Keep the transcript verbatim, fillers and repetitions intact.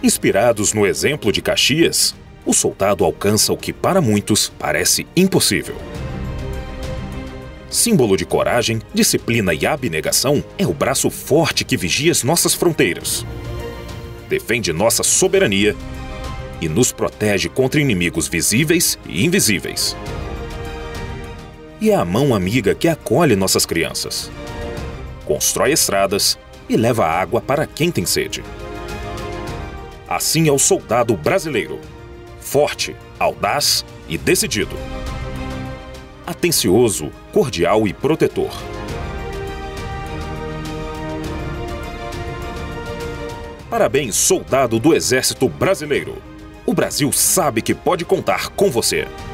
Inspirados no exemplo de Caxias, o soldado alcança o que para muitos parece impossível. Símbolo de coragem, disciplina e abnegação, é o braço forte que vigia as nossas fronteiras, defende nossa soberania e nos protege contra inimigos visíveis e invisíveis. E é a mão amiga que acolhe nossas crianças, constrói estradas e leva água para quem tem sede. Assim é o soldado brasileiro, forte, audaz e decidido. Atencioso, cordial e protetor. Parabéns, soldado do Exército Brasileiro! O Brasil sabe que pode contar com você.